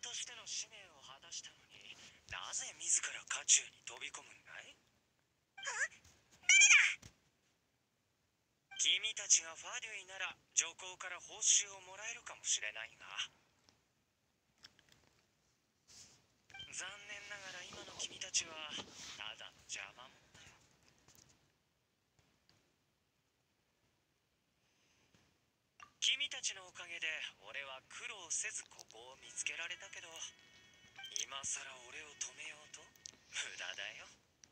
としての使命を果たしたのに、なぜ自ら渦中に飛び込むんだい？君たちがファデュイなら上皇から報酬をもらえるかもしれないが、残念ながら今の君たちはただの邪魔者だよ。君たちのおかげで俺は苦労せずここを見つけられたけど、今さら俺を止めようと無駄だよ。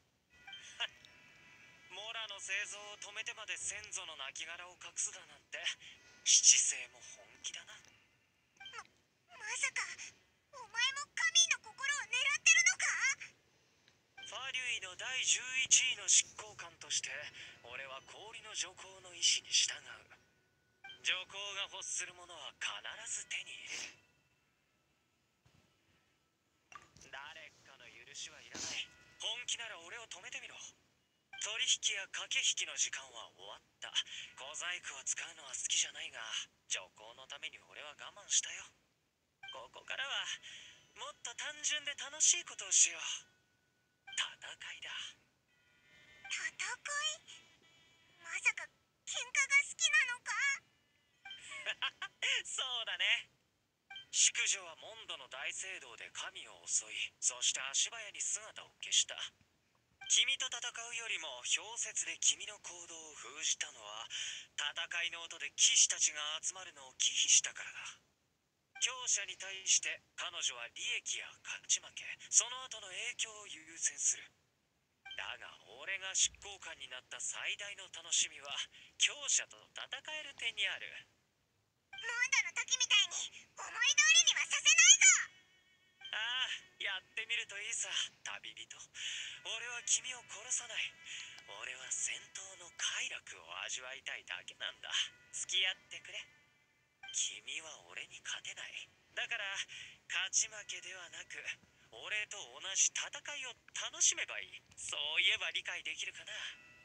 モラの製造を止めてまで先祖の亡骸を隠すだなんて、七星も本気だな。 まさかお前も神の心を狙ってるのか？ ファデュイの第11位の執行官として俺は氷の女皇の意志に従う。女皇が欲するものは必ず手に入れる。誰かの許しはいらない。本気なら俺を止めてみろ。取引や駆け引きの時間は終わった。小細工を使うのは好きじゃないが、女皇のために俺は我慢したよ。ここからはもっと単純で楽しいことをしよう。戦いだ。 戦い？まさか喧嘩が好きなのか？ そうだね。淑女はモンドの大聖堂で神を襲い、そして足早に姿を消した。君と戦うよりも氷雪で君の行動を封じたのは、戦いの音で騎士たちが集まるのを忌避したからだ。強者に対して彼女は利益や勝ち負け、その後の影響を優先する。だが俺が執行官になった最大の楽しみは、強者と戦える点にある。 モンドの時みたいに思い通りにはさせないぞ！ ああ、やってみるといいさ、旅人。俺は君を殺さない。俺は戦闘の快楽を味わいたいだけなんだ。付き合ってくれ。君は俺に勝てない。だから勝ち負けではなく、俺と同じ戦いを楽しめばいい。そう言えば理解できるかな。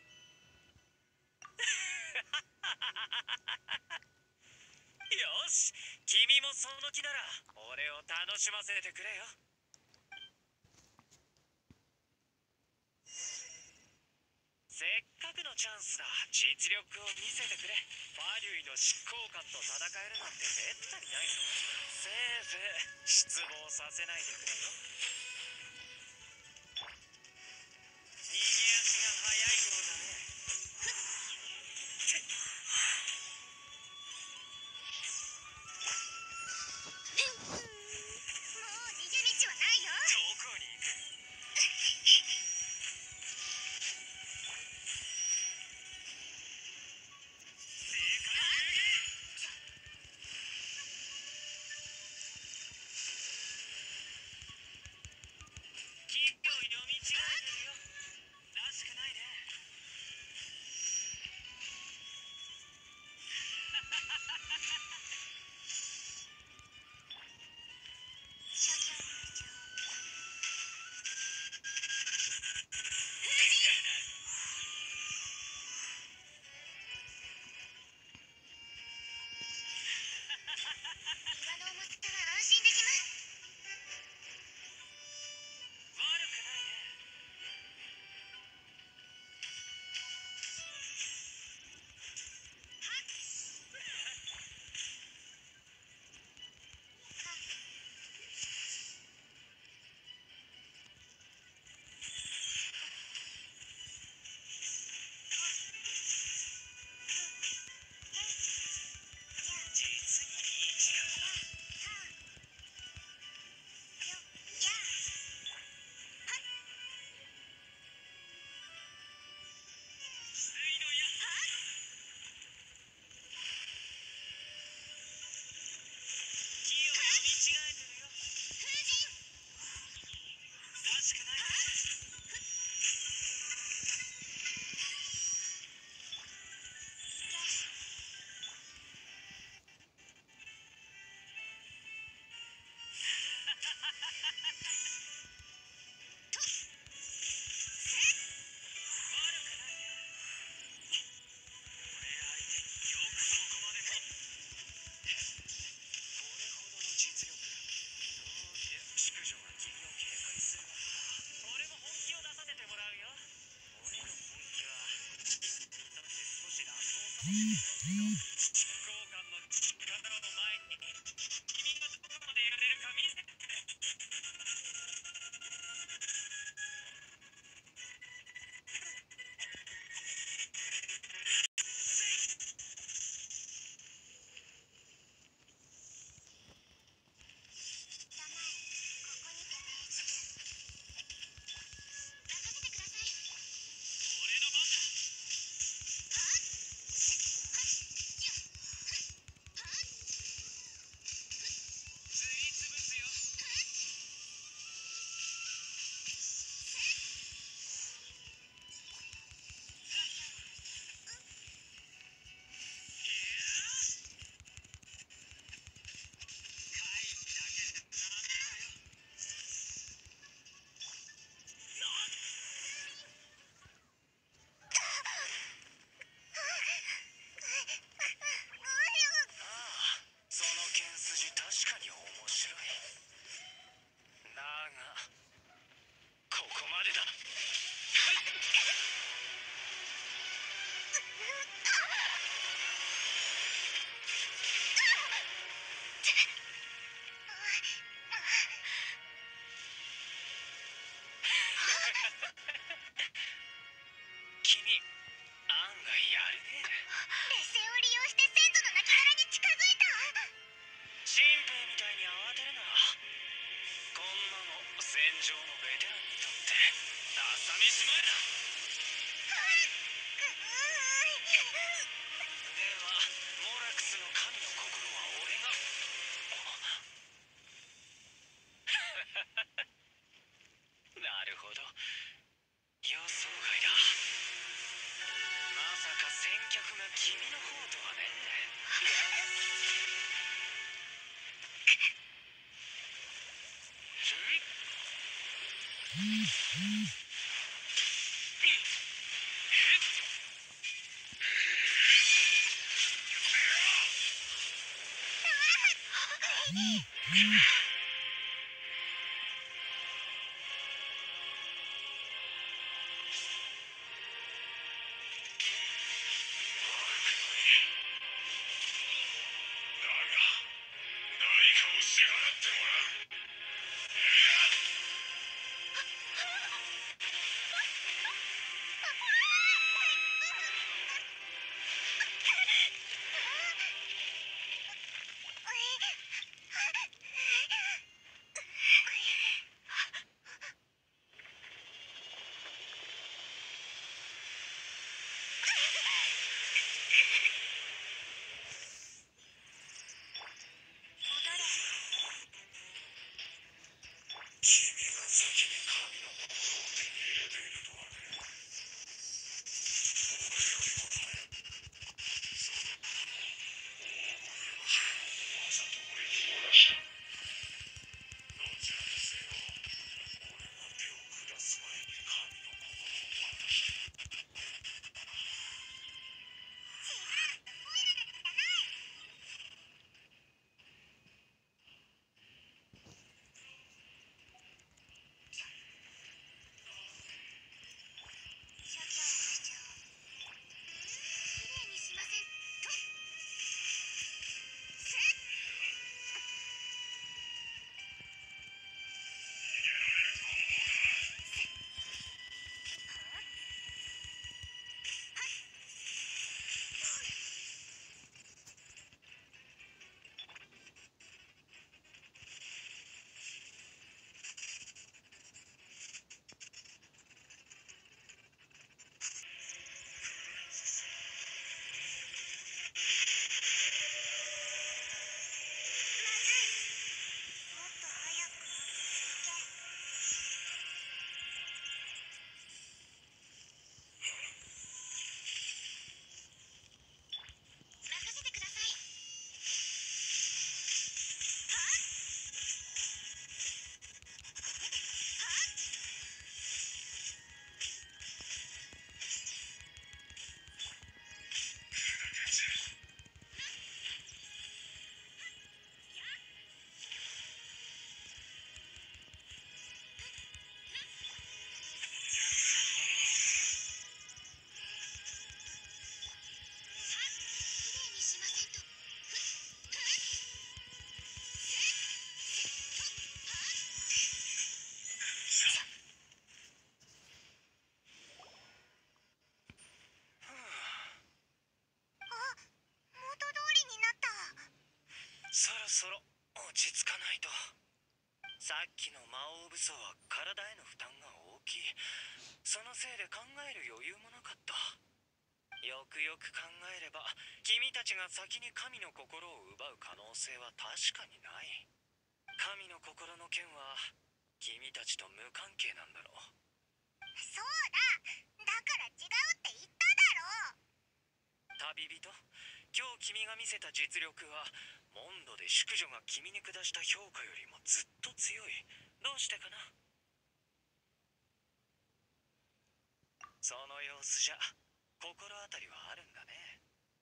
よし、君もその気なら俺を楽しませてくれよ。せっかくのチャンスだ。実力を見せてくれ。ファデュイの執行官と戦えるなんてめったにないぞ。せいぜい失望させないでくれよ。逃げ足が速いようだね。 もう逃げ道はないよ！ どこに行く？ かもしれないけど執行官の力を前に君がどこまでやれるか見せて。 名前ここにて命じる。任せてください。 俺の番だ。釣り潰すよ。怪異だけでダメだよ。ああ、その剣筋確かに面白い。だがここまでだ。君案外やるね。 劣勢を利用して先祖の亡骸に近づいた。 新兵みたいに慌てるな。こんなの戦場のベテランにとって朝飯前だ。ではモラクスの神の心は俺が。なるほど、予想外だ。まさか先客が君の方とはね。 そろ落ち着かないと。さっきの魔王武装は体への負担が大きい。そのせいで考える余裕もなかった。よくよく考えれば君たちが先に神の心を奪う可能性は確かにない。神の心の件は君たちと無関係なんだろう。 そうだ、だから違うって言っただろ。 旅人、今日君が見せた実力はモンドで淑女が君に下した評価よりもずっと強い。どうしてかな。その様子じゃ心当たりはあるんだね。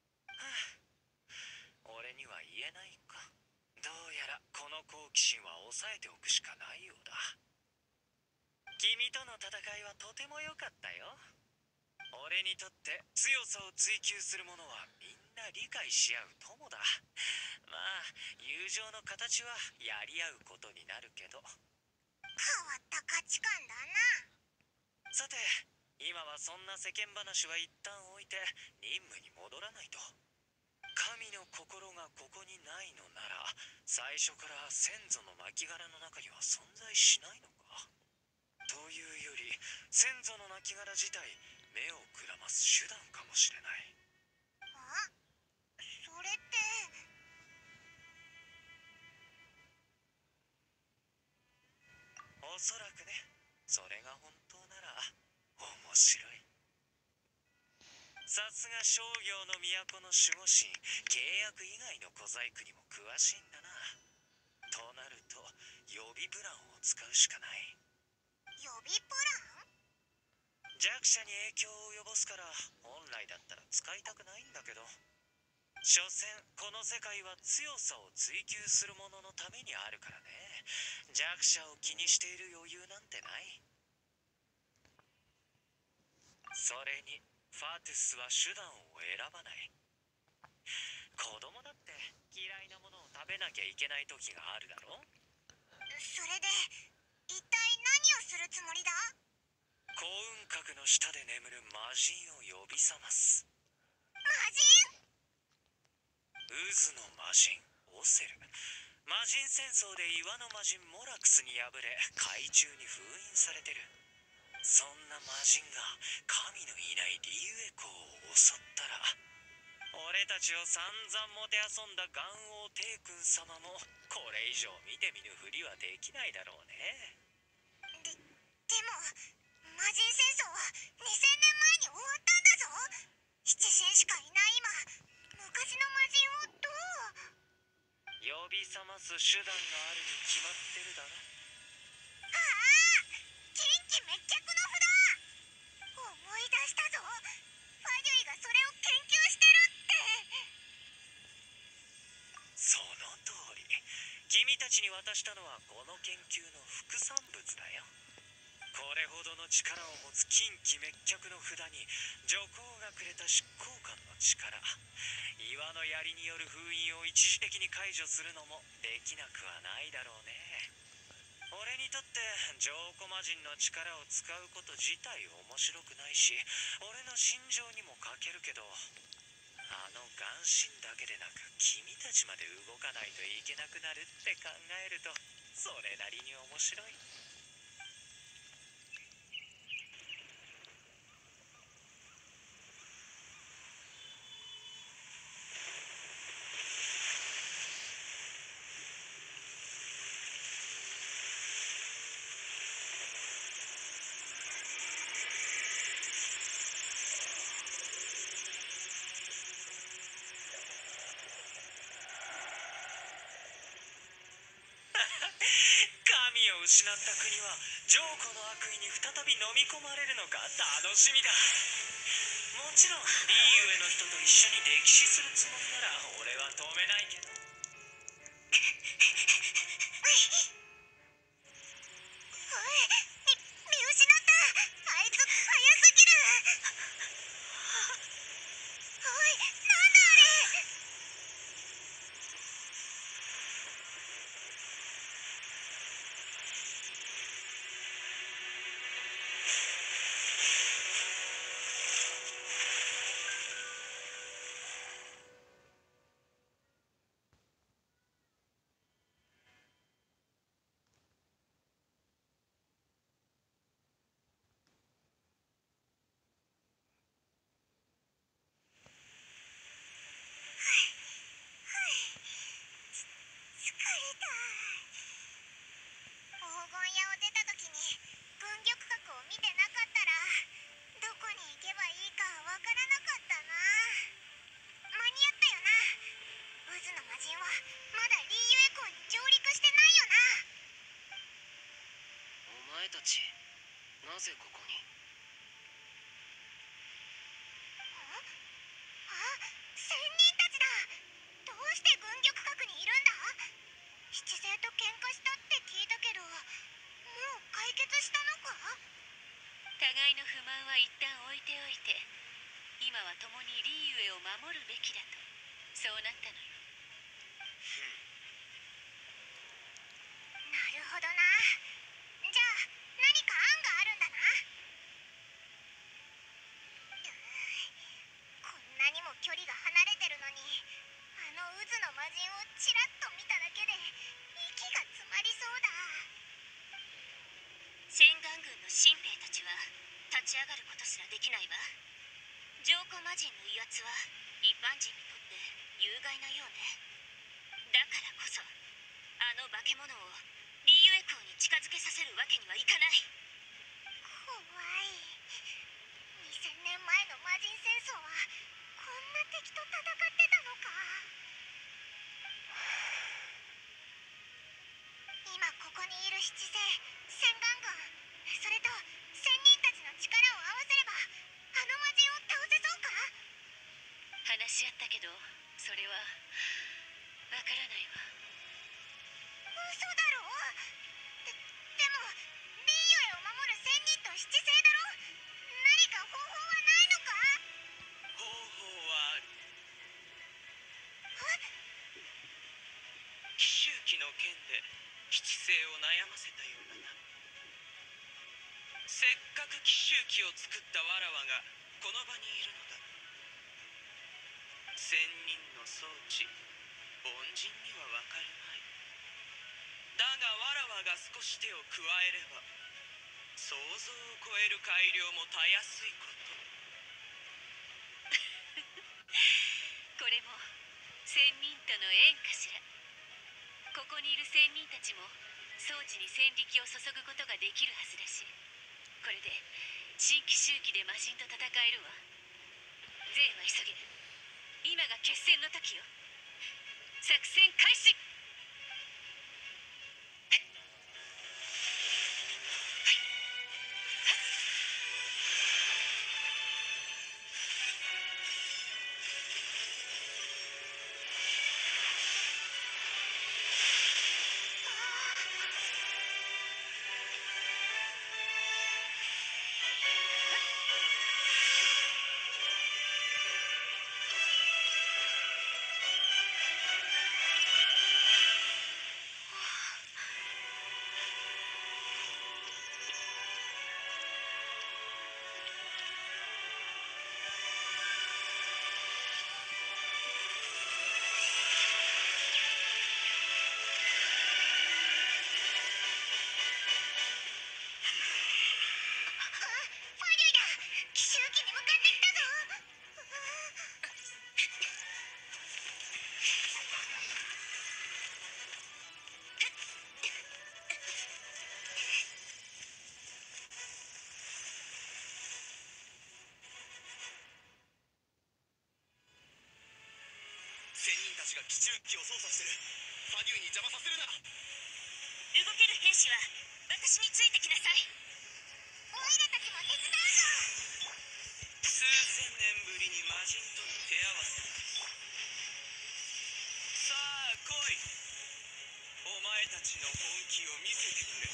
はあ、俺には言えないか。どうやらこの好奇心は抑えておくしかないようだ。君との戦いはとても良かったよ。俺にとって強さを追求する者はみんな理解し合う友だ。まあ友情の形はやり合うことになるけど。 変わった価値観だな。 さて、今はそんな世間話は一旦置いて任務に戻らないと。神の心がここにないのなら最初から先祖の亡骸の中には存在しないのか。というより先祖の亡骸自体目をくらます手段かもしれない。 あ、それって。 おそらくね。それが本当なら面白い。さすが商業の都の守護神、契約以外の小細工にも詳しいんだな。となると予備プランを使うしかない。 予備プラン？ 弱者に影響を及ぼすから本来だったら使いたくないんだけど、所詮この世界は強さを追求する者のためにあるからね。弱者を気にしている余裕なんてない。それにファトゥスは手段を選ばない。子供だって嫌いなものを食べなきゃいけない時があるだろ。 それで一体何をするつもりだ？ 幸運閣の下で眠る魔人を呼び覚ます。 魔人？ 渦の魔人オセル。魔人戦争で岩の魔人モラクスに敗れ海中に封印されてる。そんな魔人が神のいないリュウエコを襲ったら、俺たちを散々もてあそんだ元王帝君様もこれ以上見て見ぬふりはできないだろうね。 でも魔人戦争は2000年前に終わったんだぞ。七神しかいない今、昔の魔人をどう？ 呼び覚ます手段があるに決まってるだろ。 ああ、近畿滅却の札。思い出したぞ。ファデュイがそれを研究してるって。 その通り。君たちに渡したのはこの研究の副産物だよ。これほどの力を持つ近畿滅却の札に女皇がくれた執行官の力、岩の槍による封印を一時的に解除するのもできなくはないだろうね。俺にとって浄古魔人の力を使うこと自体面白くないし、俺の心情にも欠けるけど、あの眼神だけでなく君たちまで動かないといけなくなるって考えるとそれなりに面白い。神を失った国は浄古の悪意に再び飲み込まれるのか楽しみだ。もちろんリーウェの人と一緒に歴史するつもりなら俺は止めないけど。 見失った。あいつ早すぎる。おい、なんだあれ。 今は共にリーユエを守るべきだと、そうなったのよ。 なるほどな。じゃあ何か案があるんだな。こんなにも距離が離れてるのに、あの渦の魔人をちらっと見ただけで息が詰まりそうだ。 洗顔軍の新兵たちは立ち上がることすらできないわ。浄化魔人の威圧は一般人にとって有害なようね。だからこそあの化け物をリーユエ港に近づけさせるわけにはいかない。 怖い。2000年前の魔人戦争はこんな敵と戦ってたのか。今ここにいる七星、洗顔軍、それと仙人たちの力を合わせればあの魔人を倒せそうか。 話し合ったけどそれはわからないわ。 嘘だろ。でもリーユエを守る仙人と七星だろ。何か方法はないのか。 方法はある。奇襲記の件で七星を悩ませたようだな。せっかく奇襲記を作ったわらわがこの場にいるのだ。仙人の装置、凡人にはわかるまい。だがわらわが少し手を加えれば想像を超える改良もたやすいこと。 これも仙人との縁かしら。ここにいる仙人たちも装置に戦力を注ぐことができるはずだし、これで新奇襲記で魔人と戦えるわ。ゼーは急げ。今が決戦の時よ。作戦開始。 ファリュイだ。奇襲記に向かってきたぞ。 仙人たちが奇襲機を操作してる。ファデューに邪魔させるな。 動ける兵士は私についてきなさい。 オイラたちも手伝うぞ。 数千年ぶりに魔人との手合わせだ。さあ来い。お前たちの本気を見せてくれ。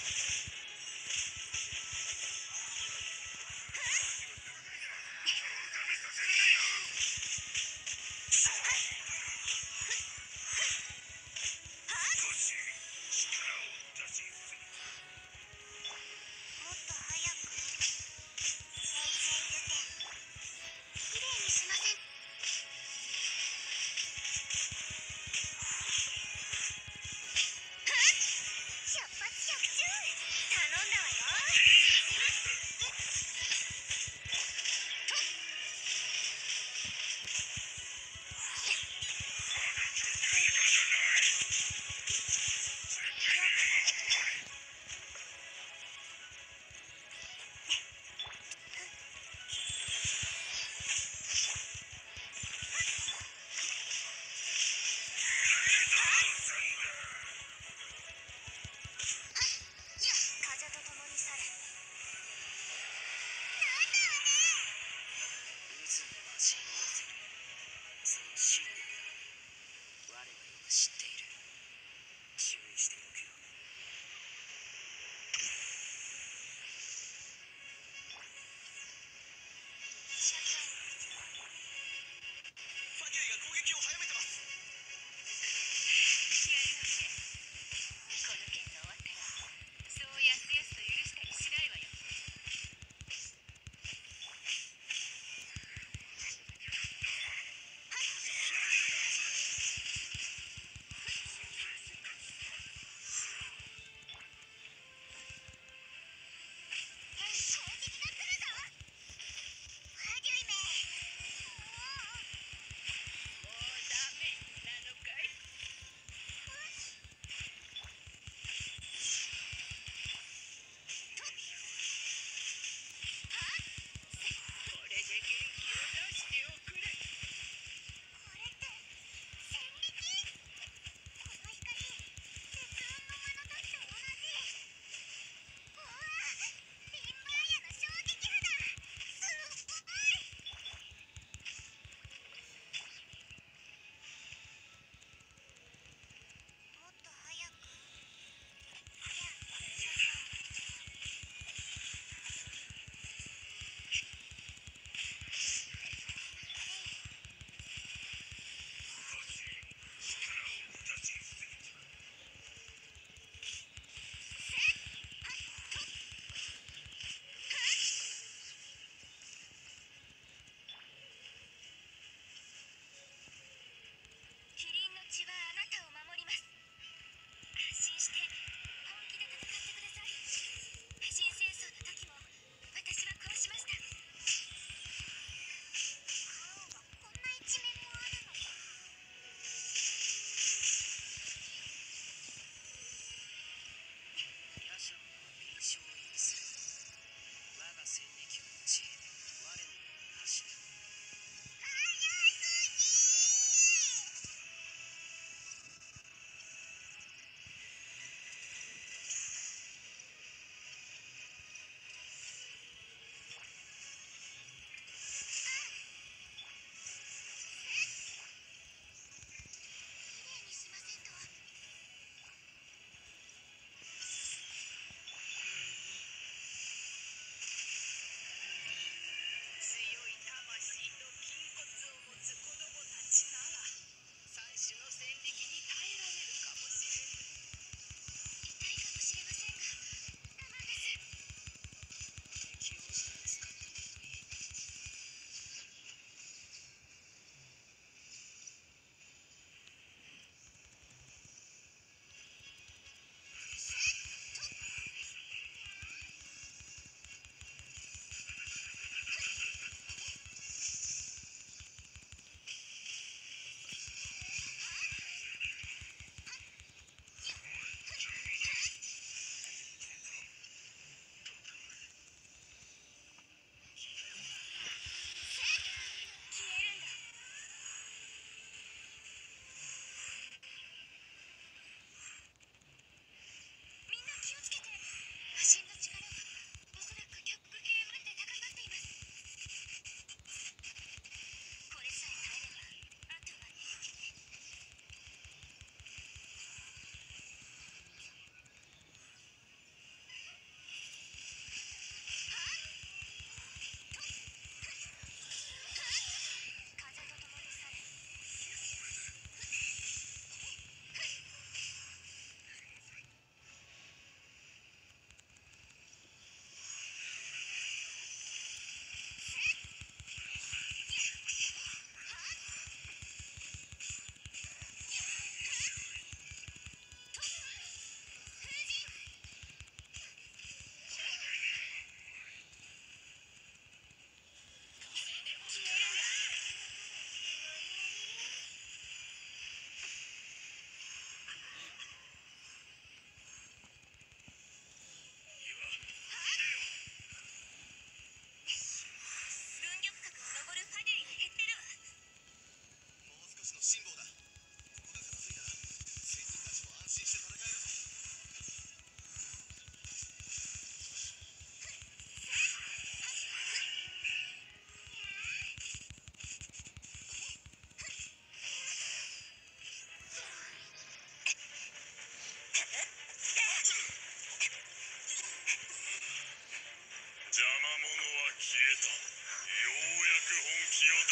もっと早く。せいせいゆてきれいにしません。出発着中。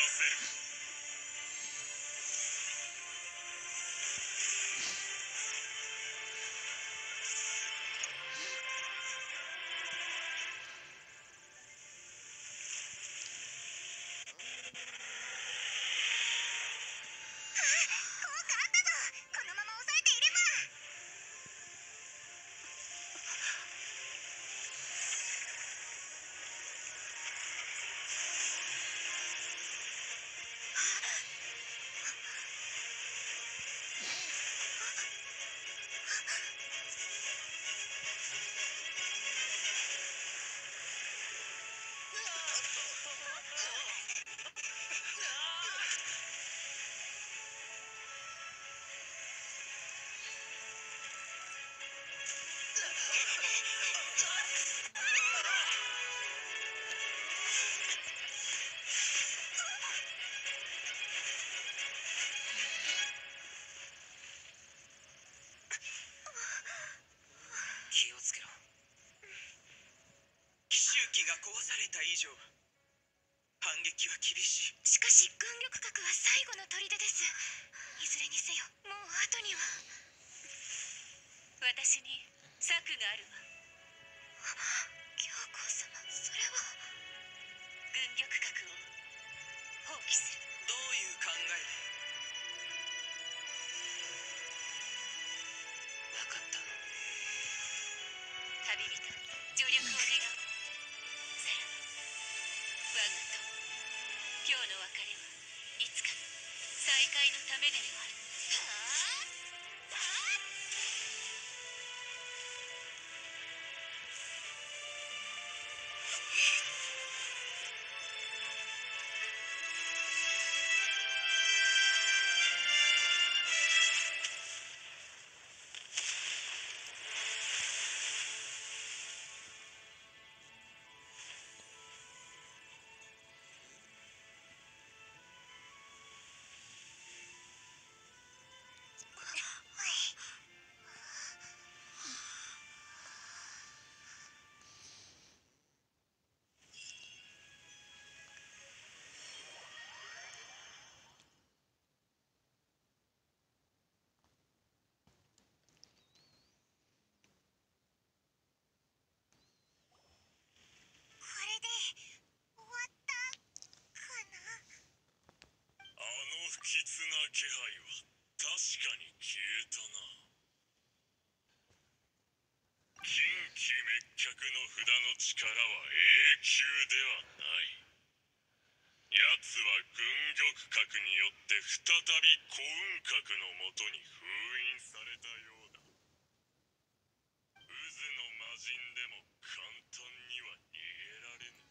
せる。 効果あったぞ。このまま抑えていれば。 気をつけろ。奇襲機が壊された以上反撃は厳しい。 しかし軍力核は最後の砦です。いずれにせよもう後には。 私に策があるわ。 教皇様、それは。 軍力核を放棄する。 どういう考えで。分かった。 旅人、助力を願う。さらば我が友、今日の別れはいつかの再会のためででもある。 これで終わったかな。 不吉な気配は確かに消えたな。近畿滅却の札の力は永久ではない。奴は軍玉核によって再び幸運核のもとに封印されたようだ。渦の魔人でも簡単には逃げられぬ。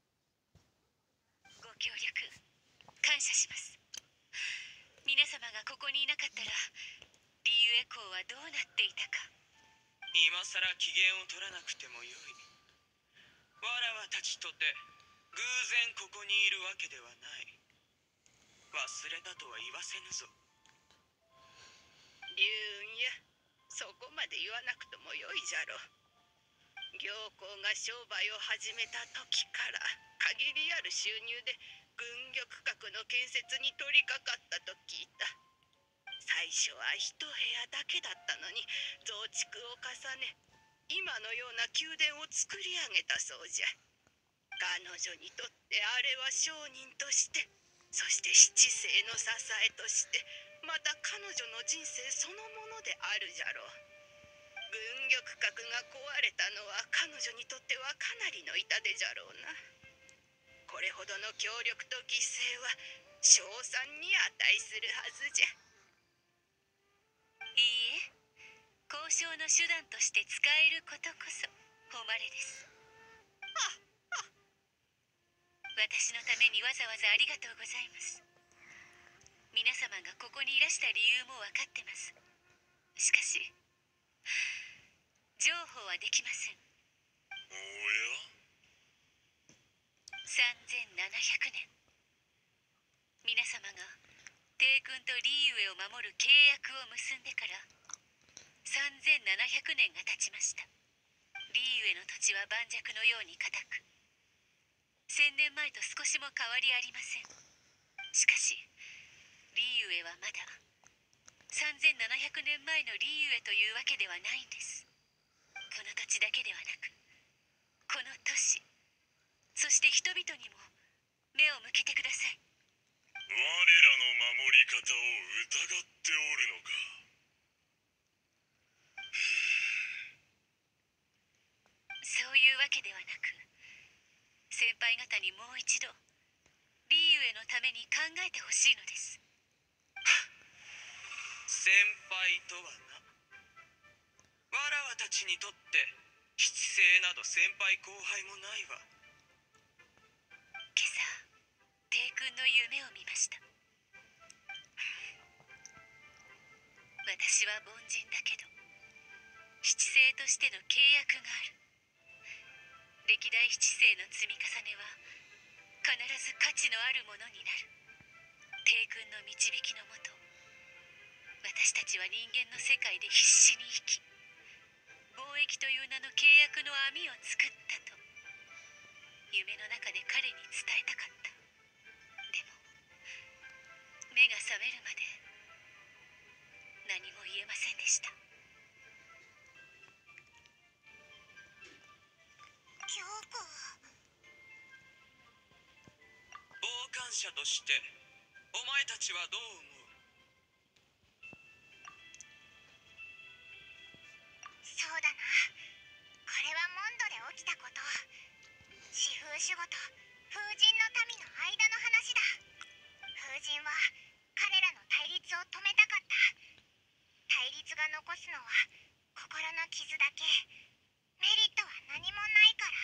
ご協力感謝します。皆様がここにいなかったらリーウエコーはどうなっていたか。 今さら機嫌を取らなくてもよい。わらわたちとて偶然ここにいるわけではない。忘れたとは言わせぬぞ。 龍雲や、そこまで言わなくともよいじゃろう。行幸が商売を始めた時から限りある収入で軍玉閣の建設に取り掛かったと聞いた。最初は一部屋だけだったのに増築を重ね、今のような宮殿を作り上げたそうじゃ。彼女にとってあれは商人として、そして七世の支えとして、また彼女の人生そのものであるじゃろう。軍玉閣が壊れたのは彼女にとってはかなりの痛手じゃろうな。これほどの協力と犠牲は称賛に値するはずじゃ。 いいえ、交渉の手段として使えることこそ誉れです。私のためにわざわざありがとうございます。皆様がここにいらした理由も分かってます。しかし譲歩はできません。 おや 3700年、皆様が帝君とリーウェを守る契約を結んでから3700年が経ちました。リーウェの土地は盤石のように固く、1000年前と少しも変わりありません。 前のリーユへというわけではないんです。この土地だけではなく、この都市、そして人々にも目を向けてください。 我らの守り方を疑っておるのか。 そういうわけではなく、先輩方にもう一度リーユへのために考えてほしいのです。 先輩とはな、わらわたちにとって七星など先輩後輩もないわ。 今朝帝君の夢を見ました。私は凡人だけど七星としての契約がある。歴代七星の積み重ねは必ず価値のあるものになる。帝君の導きのもと、私たちは人間の世界で必死に生き、貿易という名の契約の網を作ったと夢の中で彼に伝えたかった。でも目が覚めるまで何も言えませんでした。 京子、 傍観者としてお前たちはどう思う？ そうだな。これはモンドで起きたこと。四風守護と風神の民の間の話だ。風神は彼らの対立を止めたかった。対立が残すのは心の傷だけ。メリットは何もないから。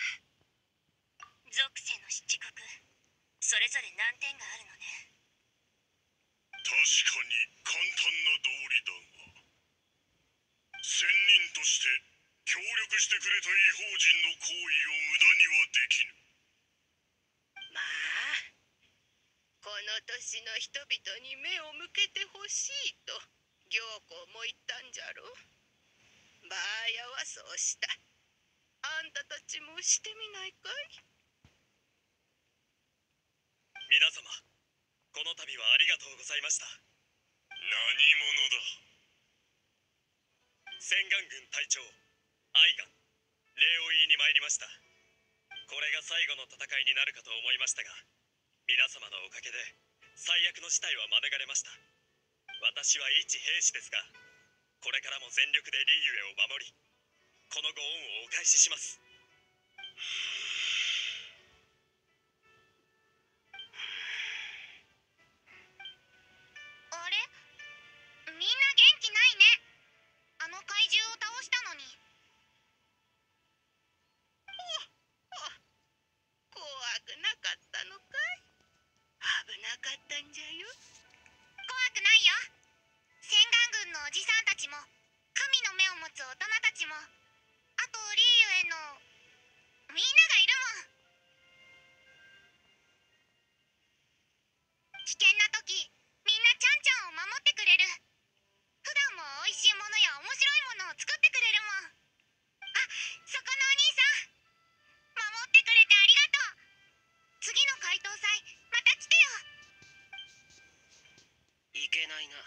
属性の七国、それぞれ難点があるのね。 確かに簡単な道理だが、仙人として協力してくれた異邦人の行為を無駄にはできぬ。 まあ、この年の人々に目を向けてほしいと行幸も言ったんじゃろ。バーヤはそうした。あんたたちもしてみないかい？ 皆様、この度はありがとうございました。何者だ？洗顔軍隊長アイガン、礼を言いに参りました。これが最後の戦いになるかと思いましたが、皆様のおかげで最悪の事態は免れました。私は一兵士ですが、これからも全力でリーユエを守り、このご恩をお返しします。 あれ、みんな元気ないね。あの怪獣を倒したのに。 怖くなかったのかい？危なかったんじゃよ。 怖くないよ。洗顔軍のおじさんたちも、神の目を持つ大人たちも、あとリーユへのみんながいるもん。危険な時、みんなちゃんちゃんを守ってくれる。普段も美味しいものや面白いものを作ってくれるもん。あ、そこのお兄さん、守ってくれてありがとう。次の怪盗祭また来てよ。 いけないな。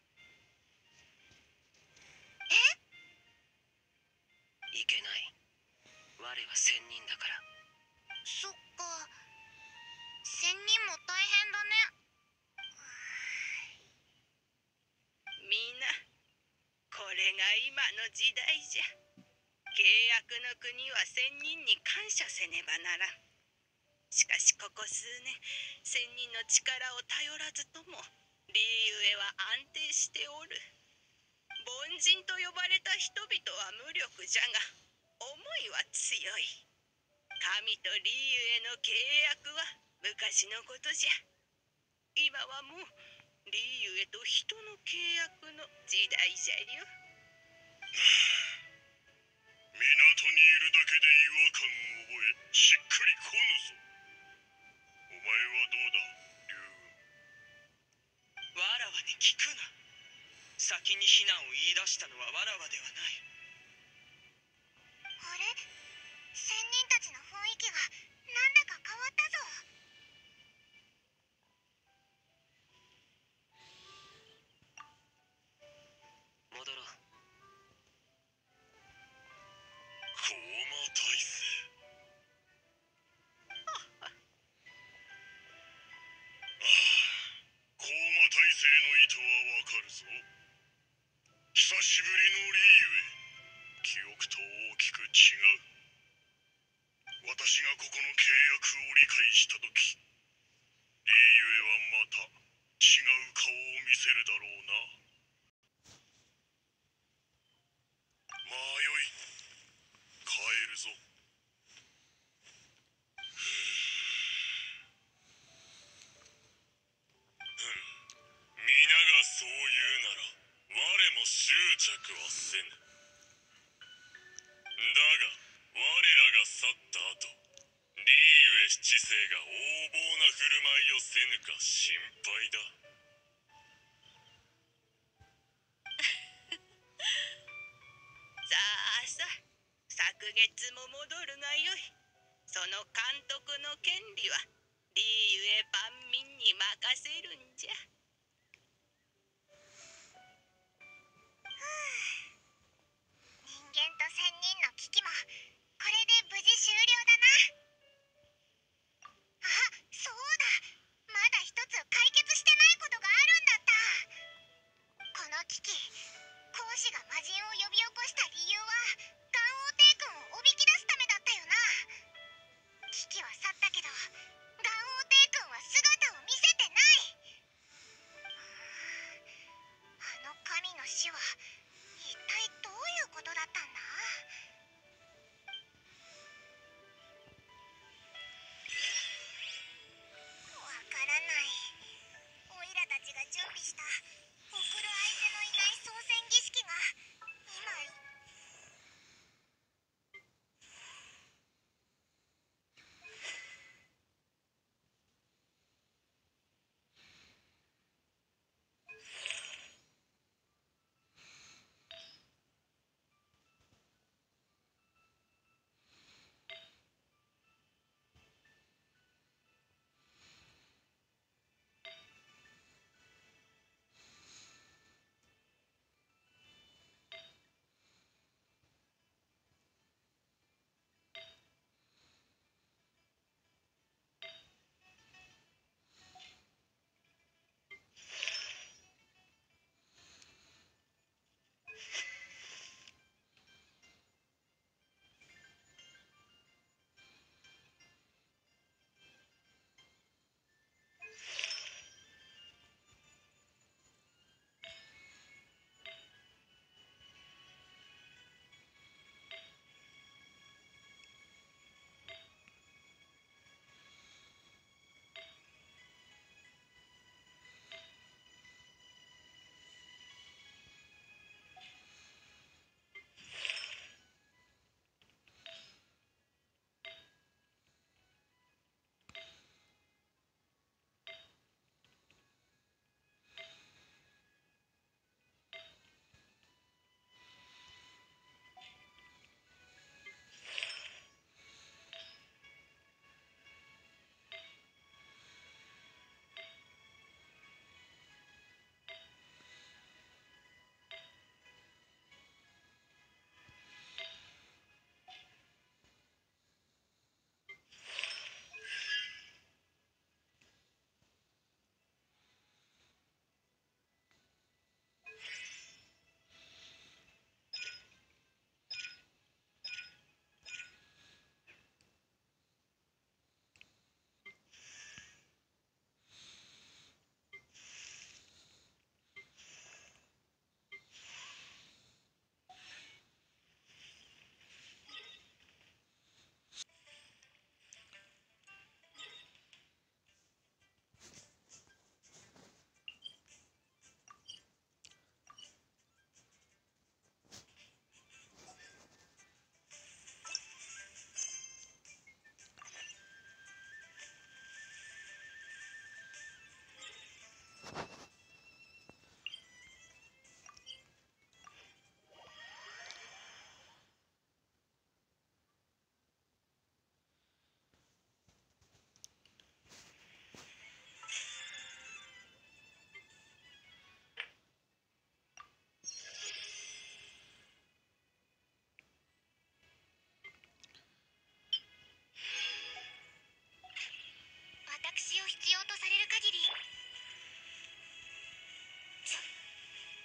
え？ いけない。我は仙人だから。 そっか、仙人も大変だね。 みんな、これが今の時代じゃ。契約の国は仙人に感謝せねばならん。しかしここ数年、仙人の力を頼らずともリーユエは安定しておる。凡人と呼ばれた人々は無力じゃが、思いは強い。神とリーユエの契約は昔のことじゃ。今はもうリーユエと人の契約の時代じゃよ。 港にいるだけで違和感を覚え、しっくりこぬぞ。お前はどうだ、竜雲。わらわに聞くな。先に非難を言い出したのはわらわではない。 あれ、仙人たちの雰囲気がなんだか変わったぞ。 戻ろう。 ぞ。久しぶりのリーゆえ記憶と大きく違う。私がここの契約を理解した時、リーゆえはまた違う顔を見せるだろうな。まあよい、帰るぞ。皆がそう言うなら我も執着はせぬ。だが我らが去った後、リーゆえ七世が横暴な振る舞いをせぬか心配だ。 さあさあ、昨月も戻るがよい。その監督の権利はリーゆえ万民に任せるんじゃ。 人間と仙人の危機もこれで無事終了だな。あ、そうだ、まだ一つ解決してないことがあるんだった。この危機、講師が魔人を呼び起こした理由はガンオー帝君をおびき出すためだったよな。危機は去ったけどガンオー帝君は姿を見せてない。あの神の死は一体どういうことだったんだ。わからない。オイラたちが準備した送る相手のいない操船儀式が今私を必要とされる限り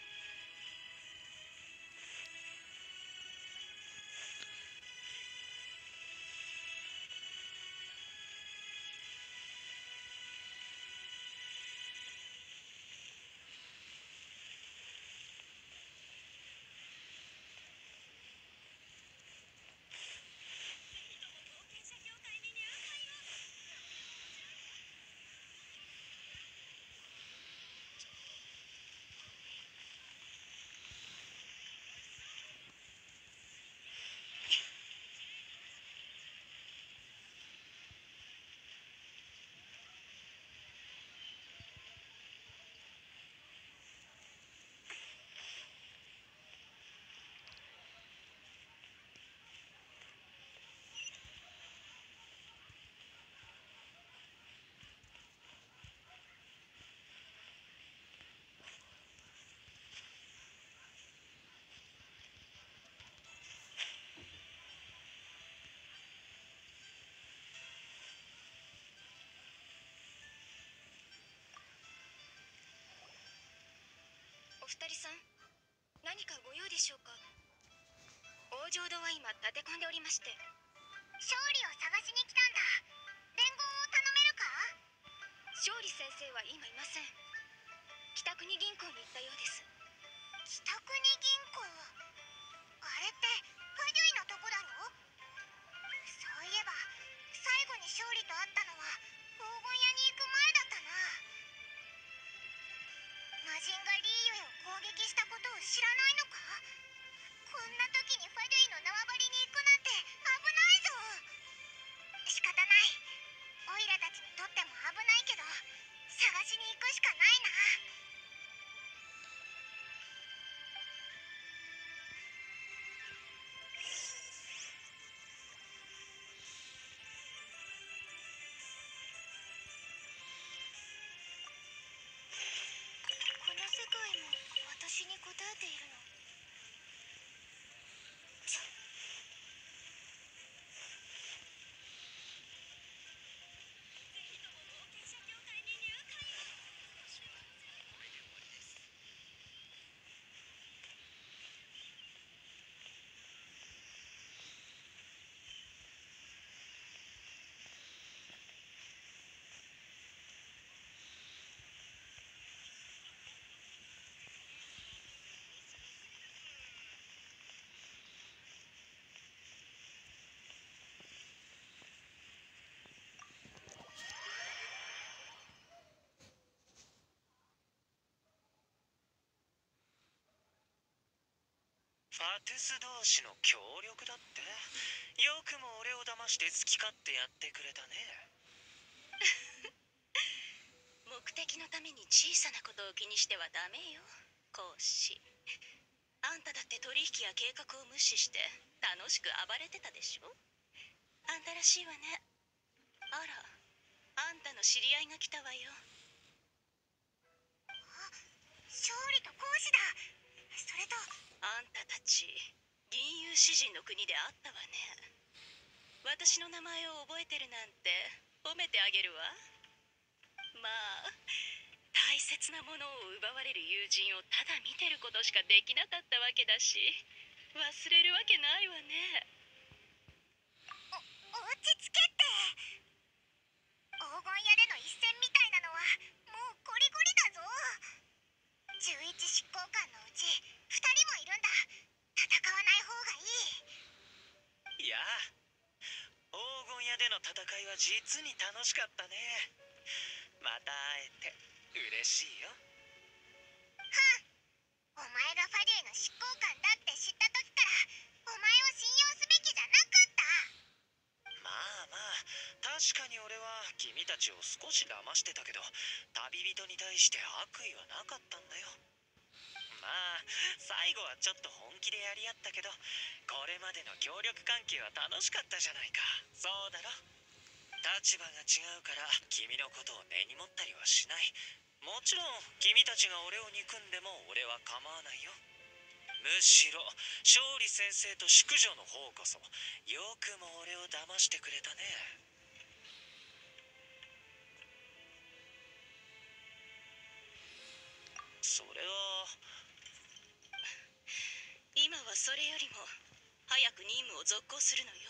お二人さん、何かご用でしょうか？王城堂は今立て込んでおりまして。 勝利を探しに来たんだ。伝言を頼めるか？ 勝利先生は今いません。北国銀行に行ったようです。 北国銀行。あれってファデュイのとこだろ？そういえば最後に勝利と会ったのは黄金屋に行く前だったな。魔人がリーユエを攻撃したことを知らないのか？こんな時にファデュイの縄張りに行くなんて危ないぞ。仕方ない。オイラたちにとっても危ないけど探しに行くしかないな。この世界も私に答えているの？ ファトゥス同士の協力だって。よくも俺を騙して好き勝手やってくれたね。 目的のために小さなことを気にしてはダメよ、講師。あんただって取引や計画を無視して楽しく暴れてたでしょ。あんたらしいわね。あら、あんたの知り合いが来たわよ。 勝利と講師だ。それとあんたたち銀融詩人の国で会ったわね。私の名前を覚えてるなんて褒めてあげるわ。まあ大切なものを奪われる友人をただ見てることしかできなかったわけだし、忘れるわけないわね。 落ち着けって。黄金屋での一戦みたいなのはもうゴリゴリだぞ。11執行官のうち2人もいるんだ。戦わない方がいい。 いや、黄金屋での戦いは実に楽しかったね。また会えて嬉しいよ。 お前がファデュイの執行官だって知った時からお前を信用すべきじゃなかった。 まあまあ、確かに俺は君たちを少し騙してたけど、旅人に対して悪意はなかったんだよ。まあ最後はちょっと本気でやり合ったけど、これまでの協力関係は楽しかったじゃないか。そうだろ。立場が違うから君のことを根に持ったりはしない。もちろん君たちが俺を憎んでも俺は構わないよ。むしろ勝利先生と淑女の方こそよくも俺を騙してくれたね。それは今はそれよりも早く任務を続行するのよ。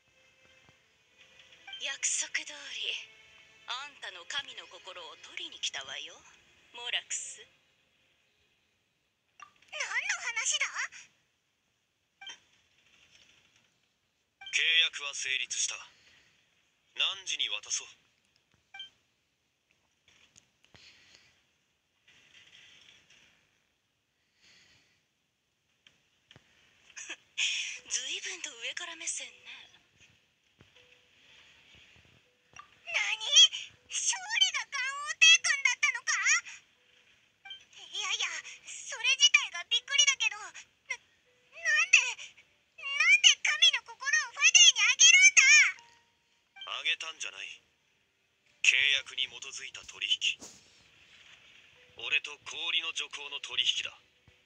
約束通りあんたの神の心を取りに来たわよ、モラクス。 何の話だ？ 契約は成立した。何時に渡そう？ ずいぶんと上から目線ね。 何？勝利が漢王帝君だったのか？いやいや、それ自体がびっくりだけど、なんで神の心をファデュイにあげるんだ？ あげたんじゃない。契約に基づいた取引。俺と氷の女皇の取引だ。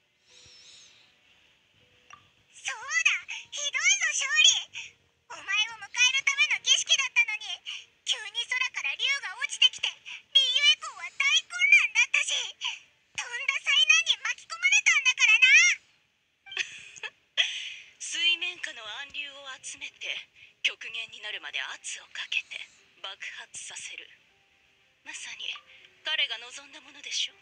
そうだ、ひどいぞ勝利。お前を迎えるための儀式だったのに、急に空から竜が落ちてきてリーユエ公は大混乱だったし、とんだ災難に巻き込ま減になるまで圧をかけて爆発させる。まさに彼が望んだものでしょ。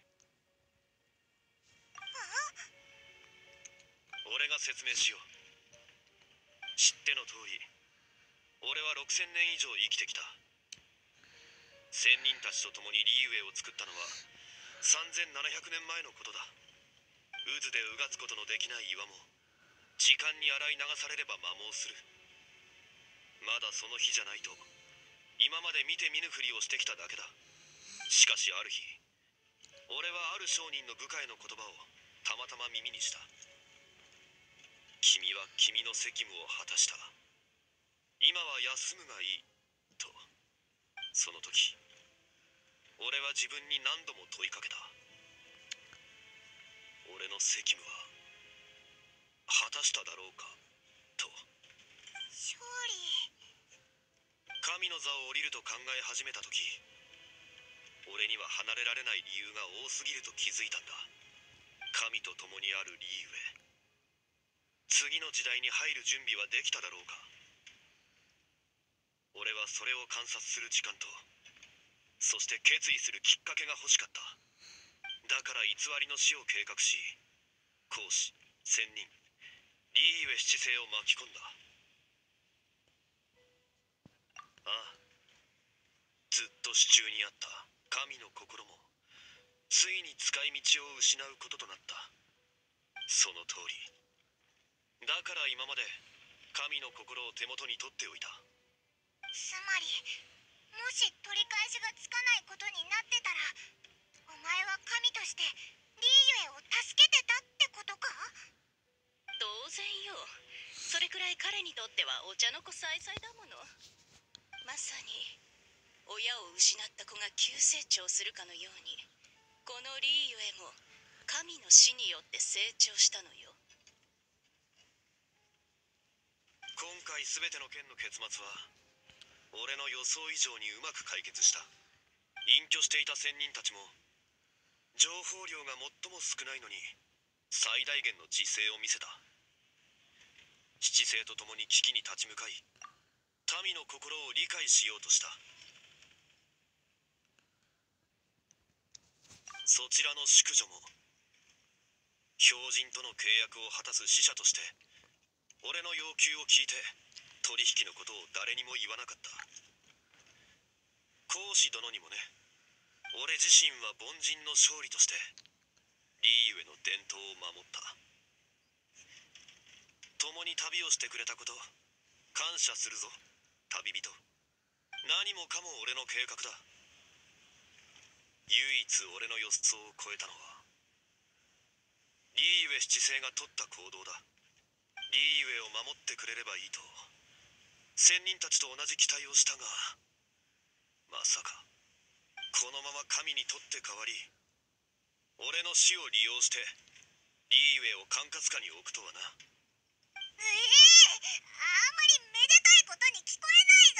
俺が説明しよう。知っての通り、俺は6000年以上生きてきた。仙人たちと共にリーウェイを作ったのは3700年前のことだ。渦でうがつことのできない岩も時間に洗い流されれば摩耗する。まだその日じゃないと今まで見て見ぬふりをしてきただけだ。しかしある日、俺はある商人の部下への言葉をたまたま耳にした。君は君の責務を果たした。今は休むがいいと。その時、俺は自分に何度も問いかけた。俺の責務は果たしただろうかと。 勝利。 神の座を降りると考え始めた時、俺には離れられない理由が多すぎると気づいたんだ。神と共にあるリーウェイ、次の時代に入る準備はできただろうか。俺はそれを観察する時間と、そして決意するきっかけが欲しかった。だから偽りの死を計画し、孔子、仙人、リーウェ七世を巻き込んだ。ああ、ずっと手中にあった神の心もついに使い道を失うこととなった。その通りだから今まで神の心を手元に取っておいた。 つまり、もし取り返しがつかないことになってたら、お前は神としてリーユエを助けてたってことか？ 当然よ。それくらい彼にとってはお茶の子さいさいだもの。まさに親を失った子が急成長するかのように、このリーユエも神の死によって成長したのよ。 今回全ての件の結末は俺の予想以上にうまく解決した。隠居していた仙人たちも情報量が最も少ないのに最大限の自制を見せた。七星と共に危機に立ち向かい、民の心を理解しようとした。そちらの淑女も標人との契約を果たす使者として俺の要求を聞いて取引のことを誰にも言わなかった。孔子殿にもね。俺自身は凡人の勝利としてリーユエの伝統を守った。共に旅をしてくれたこと感謝するぞ旅人。何もかも俺の計画だ。唯一俺の予想を超えたのはリーユエ七世が取った行動だ。リーユエを守ってくれればいいと仙人たちと同じ期待をしたが、まさかこのまま神にとって代わり俺の死を利用してリーユエを管轄下に置くとはな。 あんまりめでたいことに聞こ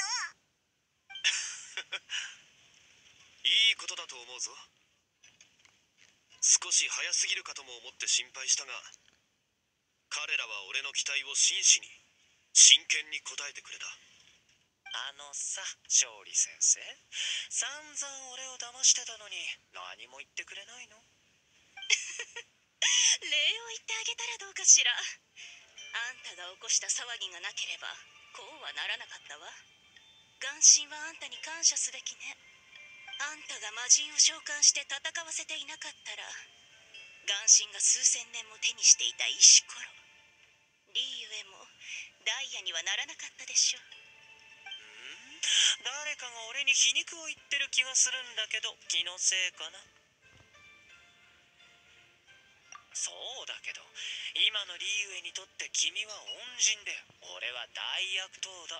えないぞ。 いいことだと思うぞ。少し早すぎるかとも思って心配したが、彼らは俺の期待を真摯に真剣に応えてくれた。 さ、勝利先生、散々俺を騙してたのに何も言ってくれないの？ 礼を言ってあげたらどうかしら。あんたが起こした騒ぎがなければこうはならなかったわ。眼神はあんたに感謝すべきね。あんたが魔人を召喚して戦わせていなかったら、眼神が数千年も手にしていた石ころ、リーユエもダイヤにはならなかったでしょ。 誰かが俺に皮肉を言ってる気がするんだけど、気のせいかな。そうだけど、今のリーウェにとって君は恩人で俺は大悪党だ。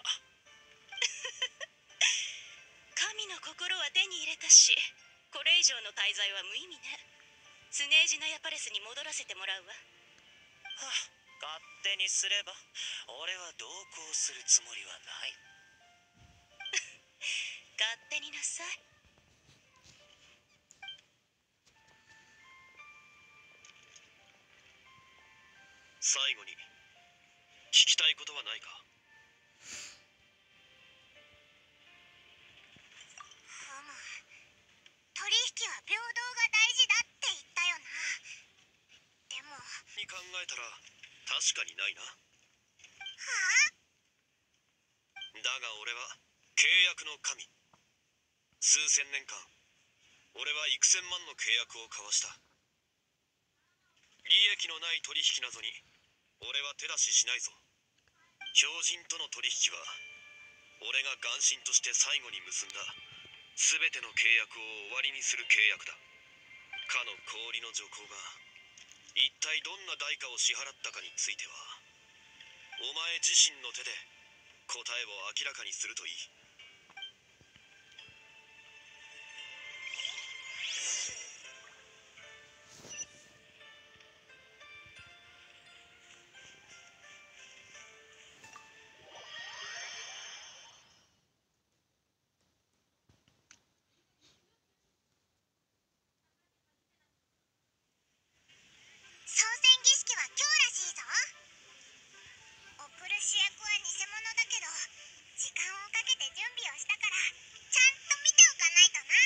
神の心は手に入れたし、これ以上の滞在は無意味ね。スネージナヤパレスに戻らせてもらうわ。 はあ、勝手にすれば俺は同行するつもりはない。 勝手になさい。 最後に聞きたいことはないか？ 平等が大事だって言ったよな。でも、 に考えたら確かにないな。だが俺は契約の神。数千年間俺は幾千万の契約を交わした。利益のない取引などに俺は手出ししないぞ。狂人との取引は俺が元神として最後に結んだ全ての契約を終わりにする契約だ。かの氷の女皇が一体どんな代価を支払ったかについてはお前自身の手で答えを明らかにするといい。 操船儀式は今日らしいぞ。送る主役は偽物だけど、時間をかけて準備をしたから、ちゃんと見ておかないとな。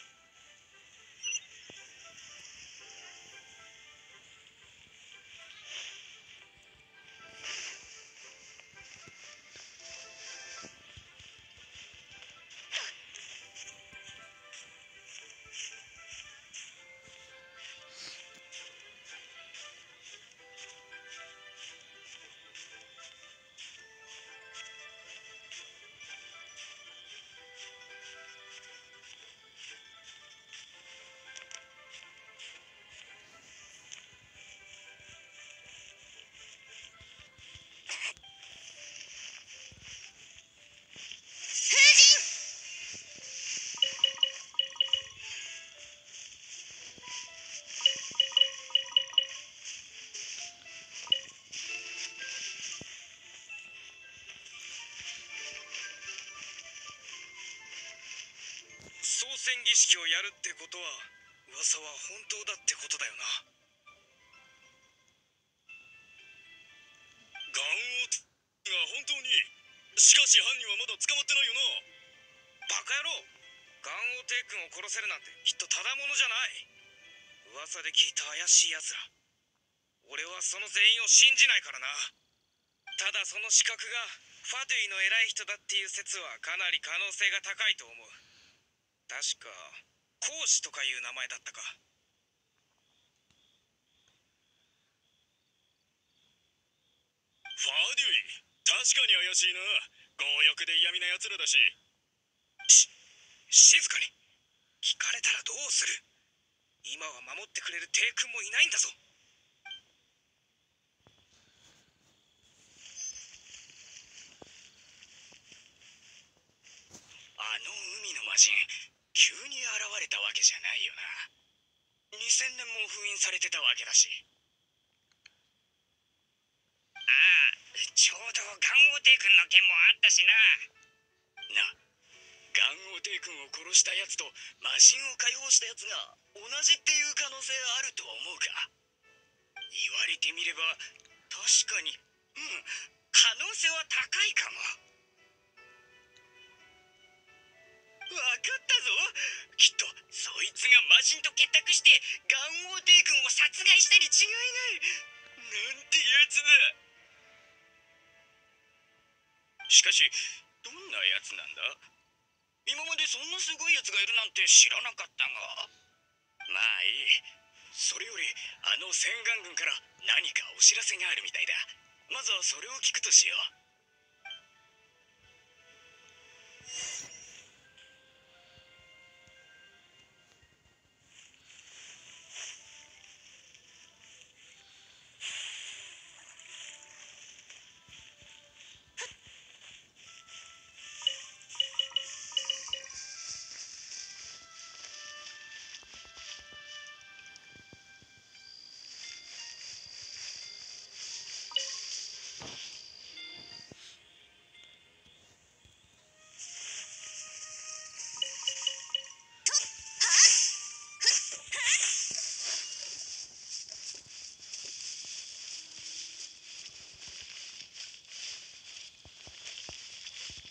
操船儀式をやるってことは噂は本当だってことだよな。 ガンオーが本当に。しかし犯人はまだ捕まってないよな。 バカ野郎、ガンオーテイ君を殺せるなんてきっとただものじゃない。噂で聞いた怪しい奴ら、俺はその全員を信じないからな。ただその資格がファドゥイの偉い人だっていう説はかなり可能性が高いと思う。確か講師とかいう名前だったか。 ファデュイ、確かに怪しいな。強欲で嫌味な奴らだし。 静かに。聞かれたらどうする。今は守ってくれる帝君もいないんだぞ。 あの海の魔人、急に現れたわけじゃないよな。2000年も封印されてたわけだし。ああ、ちょうどガンオーテイ君の件もあったしな。ガンオーテイ君を殺したやつと魔神を解放したやつが同じっていう可能性あると思うか。言われてみれば確かに、可能性は高いかも。分かったぞ。きっとそいつが魔人と結託してガンオーテイ君を殺害したに違いない。なんてやつだ。しかしどんなやつなんだ。今までそんなすごいやつがいるなんて知らなかったが。まあいい。それよりあの洗顔軍から何かお知らせがあるみたいだ。まずはそれを聞くとしよう。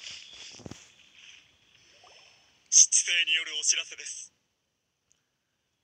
七星によるお知らせです。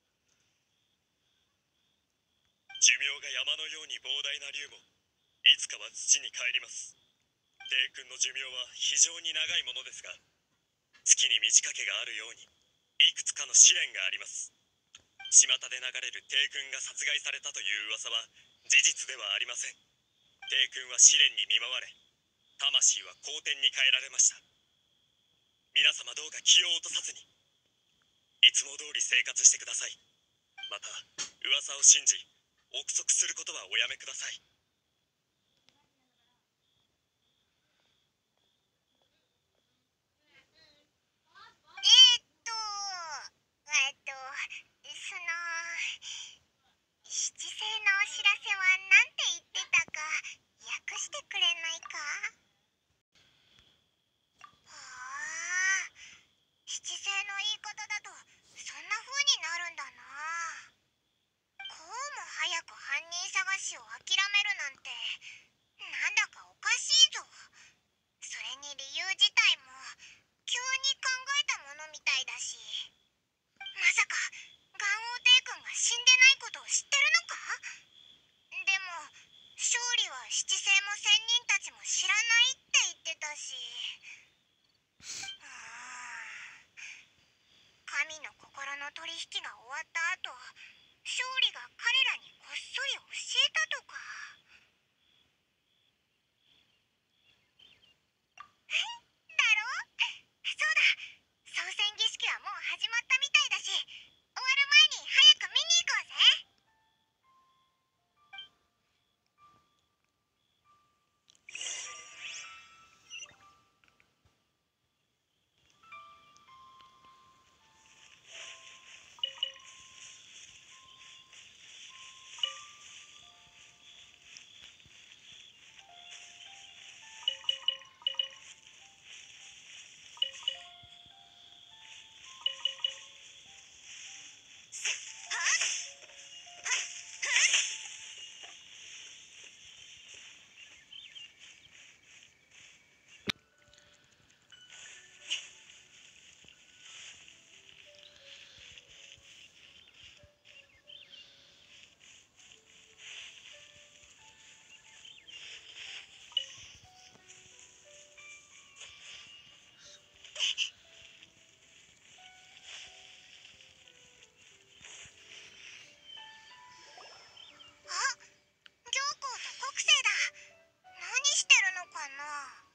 寿命が山のように膨大な竜もいつかは土に帰ります。帝君の寿命は非常に長いものですが、月に満ち欠けがあるようにいくつかの試練があります。巷で流れる帝君が殺害されたという噂は事実ではありません。帝君は試練に見舞われ、魂は皇天に変えられました。皆様どうか気を落とさずにいつも通り生活してください。また噂を信じ憶測することはおやめください。 その七星のお知らせは何て言ってたか訳してくれないか？はあ、七星の言い方だとそんな風になるんだな。こうも早く犯人探しを諦めるなんてなんだかおかしいぞ。それに理由自体も急に考えたものみたいだし、まさか元王帝君が死んでないことを知ってるのか？でも勝利は七星も仙人たちも知らないって言ってたし、神の心の取引が終わった後、勝利が彼らにこっそり教えたとか。だろ？そうだ、総選儀式はもう始まったみたいだし、終わる前に早く見に行こうぜ。行幸と国政だ。何してるのかな？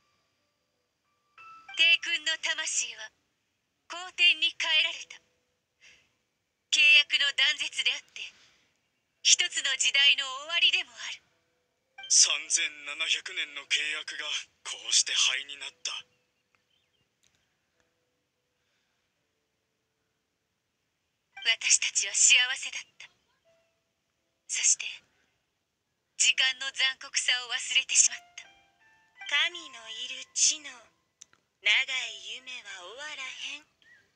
帝君の魂は皇天に変えられた。契約の断絶であって一つの時代の終わりでもある。 3700年の契約がこうして灰になった。 私たちは幸せだった。そして時間の残酷さを忘れてしまった。 神のいる地の長い夢は終わらへん。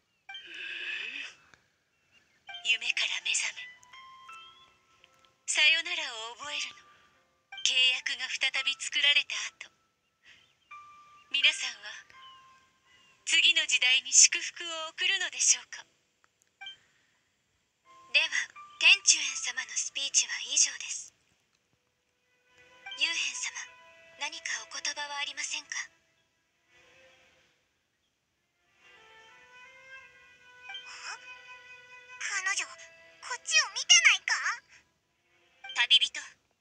夢から目覚め、さよならを覚えるの。契約が再び作られた後、皆さんは次の時代に祝福を送るのでしょうか。 では天中園様のスピーチは以上です。幽玄様、何かお言葉はありませんか？ 彼女、こっちを見てないか？ 旅人。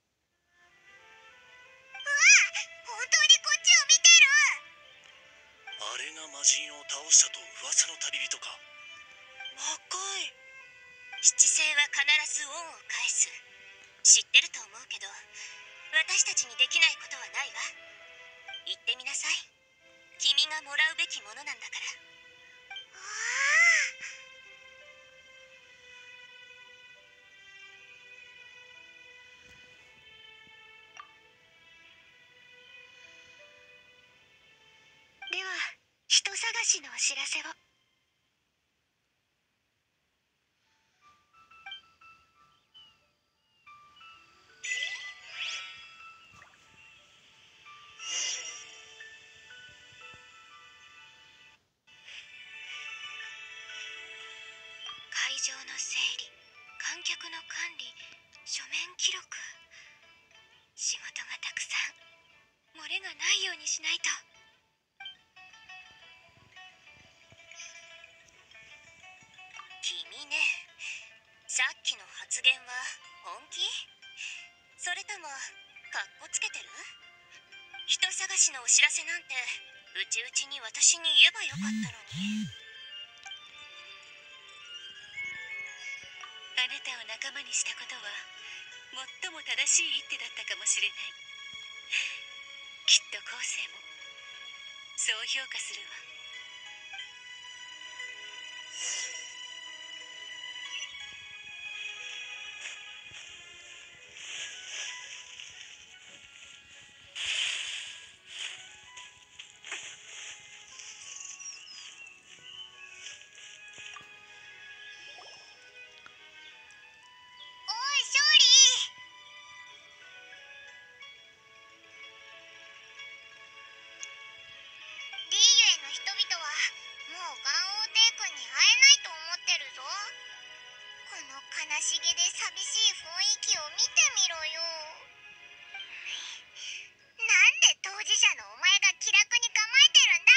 本当にこっちを見てる！ あれが魔人を倒したと噂の旅人か。 若い。七星は必ず恩を返す。知ってると思うけど、私たちにできないことはないわ。言ってみなさい。君がもらうべきものなんだから。では、人探しのお知らせを。会場の整理、観客の管理、 書面記録。仕事がたくさん、漏れがないようにしないと。君ね、さっきの発言は本気？それともかっこつけてる？人探しのお知らせなんてうちうちに私に言えばよかったのに。あなたを仲間にしたことは最も正しい一手だったかもしれない。きっと後世もそう評価するわ。 おい勝利。リーユへの人々はもうガンオーテイ君に会えないと思ってるぞ。この悲しげで寂しい雰囲気を見てみろよ。なんで当事者のお前が気楽に構えてるんだ。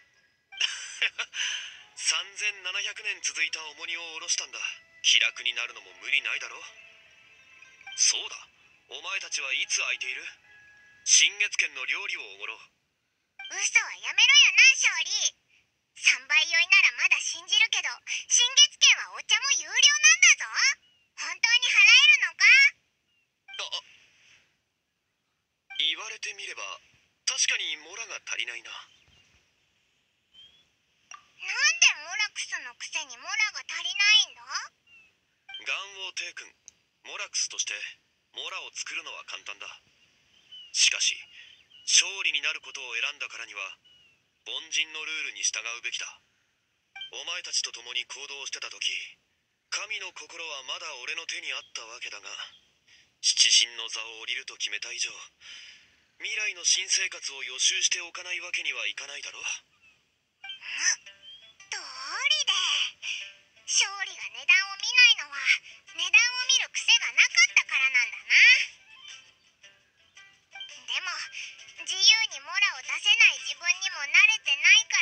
3700年続いた重荷を下ろしたんだ。気楽になるのも無理ないだろ。そうだ、お前たちはいつ空いている？新月軒の料理をおごろう。 嘘はやめろよな勝利。3倍酔いならまだ信じるけど、新月券はお茶も有料なんだぞ。本当に払えるのか？ 言われてみれば確かにモラが足りないな。 なんでモラクスのくせにモラが足りないんだ？ ガンオーテイ君、モラクスとしてモラを作るのは簡単だ。しかし勝利になることを選んだからには凡人のルールに従うべきだ。お前たちと共に行動してた時、神の心はまだ俺の手にあったわけだが、七神の座を降りると決めた以上、未来の新生活を予習しておかないわけにはいかないだろう。 道理で勝利が値段を見ないのは値段を見る癖がなかったからなんだな。でも自由にモラを出せない自分にも慣れてないから、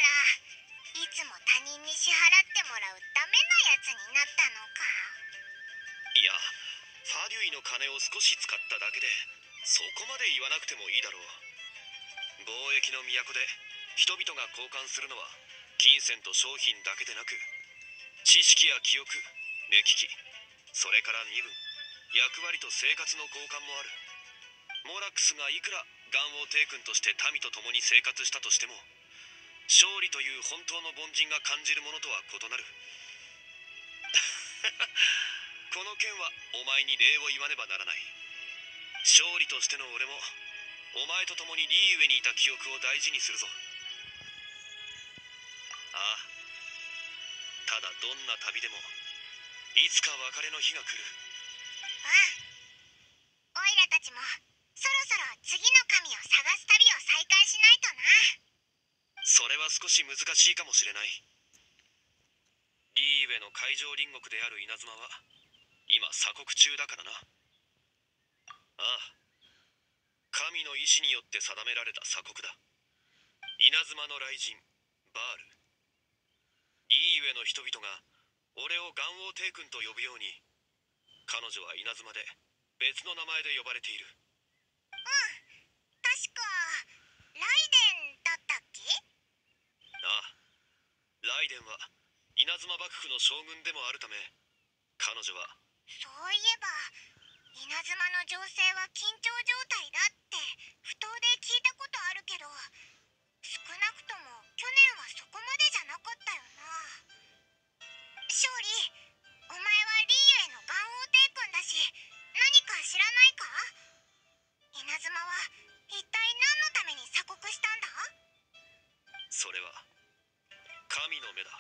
いつも他人に支払ってもらうダメなやつになったのか。 いや、ファデュイの金を少し使っただけでそこまで言わなくてもいいだろう。貿易の都で人々が交換するのは金銭と商品だけでなく、知識や記憶、目利き、それから身分、役割と生活の交換もある。モラックスがいくらガンオーテイ君として民と共に生活したとしても、勝利という本当の凡人が感じるものとは異なる。この件はお前に礼を言わねばならない。勝利としての俺もお前と共にリーウェにいた記憶を大事にするぞ。ああ、ただどんな旅でもいつか別れの日が来る。 うん、オイラたちもそろそろ次の神を探す旅を再開しないとな。 それは少し難しいかもしれない。リーウェの海上隣国である稲妻は今鎖国中だからな。ああ、神の意志によって定められた鎖国だ。稲妻の雷神バール。リーウェの人々が俺をガンオーテイ君と呼ぶように、彼女は稲妻で別の名前で呼ばれている。 確かライデンだったっけ？ ああ、ライデンは稲妻幕府の将軍でもあるため、彼女は。 そういえば稲妻の情勢は緊張状態だって不当で聞いたことあるけど、少なくとも去年はそこまでじゃなかったよな。勝利、お前はリーユへのガンオーテイ君だし、何か知らないか？稲妻は一体何のために鎖国したんだ？ それは神の目だ。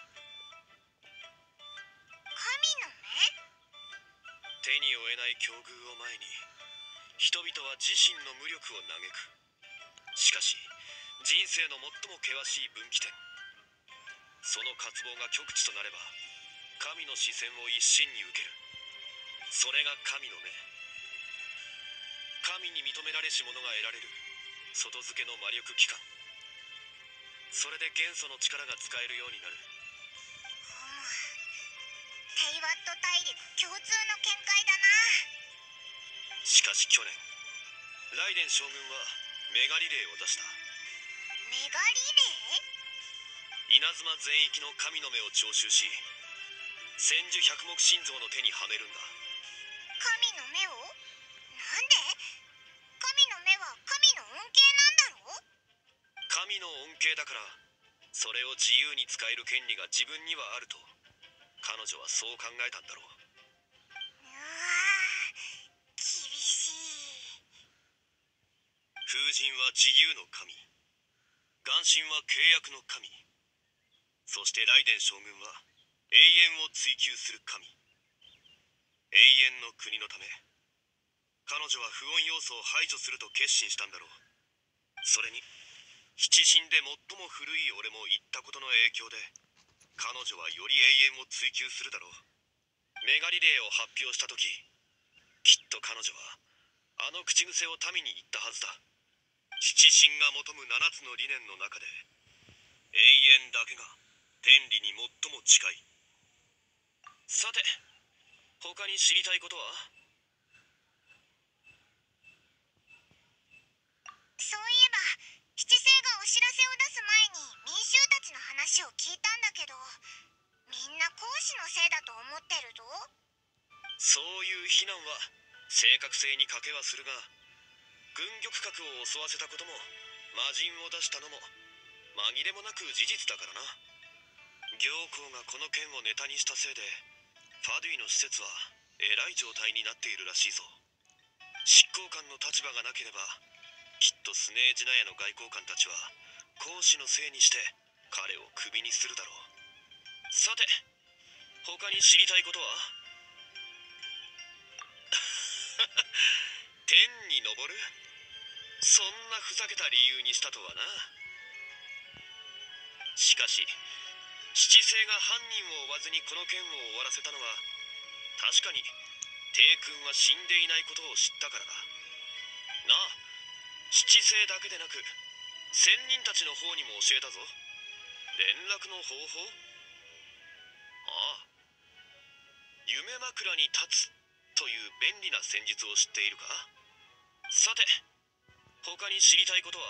神の目？ 手に負えない境遇を前に人々は自身の無力を嘆く。しかし人生の最も険しい分岐点、その渇望が極地となれば神の視線を一身に受ける。それが神の目。 神に認められし者が得られる外付けの魔力機関。それで元素の力が使えるようになる。 テイワット大陸共通の見解だな。 しかし去年ライデン将軍はメガリレーを出した。 メガリレー？ 稲妻全域の神の目を徴収し、千手百目心臓の手にはめるんだ。 神の目を？なんで？神の目は神の恩恵なんだろ？ 神の恩恵だから、それを自由に使える権利が自分にはあると彼女はそう考えたんだろう。 うわー、厳しい。 風神は自由の神、眼神は契約の神、そしてライデン将軍は永遠を追求する神。永遠の国のため、彼女は不穏要素を排除すると決心したんだろう。それに七神で最も古い俺も言ったことの影響で、彼女はより永遠を追求するだろう。メガリレーを発表した時、きっと彼女はあの口癖を民に言ったはずだ。七神が求む7つの理念の中で、永遠だけが天理に最も近い。さて、他に知りたいことは？ そういえば七星がお知らせを出す前に民衆たちの話を聞いたんだけど、みんな孔子のせいだと思ってるぞ。 そういう非難は正確性に欠けはするが、軍玉閣を襲わせたことも魔人を出したのも紛れもなく事実だからな。行幸がこの件をネタにしたせいで、ファドゥイの施設はえらい状態になっているらしいぞ。執行官の立場がなければ、きっとスネージナヤの外交官たちは孔子のせいにして彼をクビにするだろう。さて、他に知りたいことは？天に昇る？そんなふざけた理由にしたとはな。しかし七星が犯人を追わずにこの件を終わらせたのは、確かに帝君は死んでいないことを知ったからだなあ。七星だけでなく仙人たちの方にも教えたぞ、連絡の方法。ああ、夢枕に立つという便利な戦術を知っているか？さて、他に知りたいことは？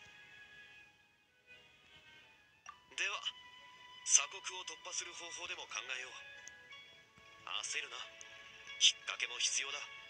では鎖国を突破する方法でも考えよう。焦るな、きっかけも必要だ。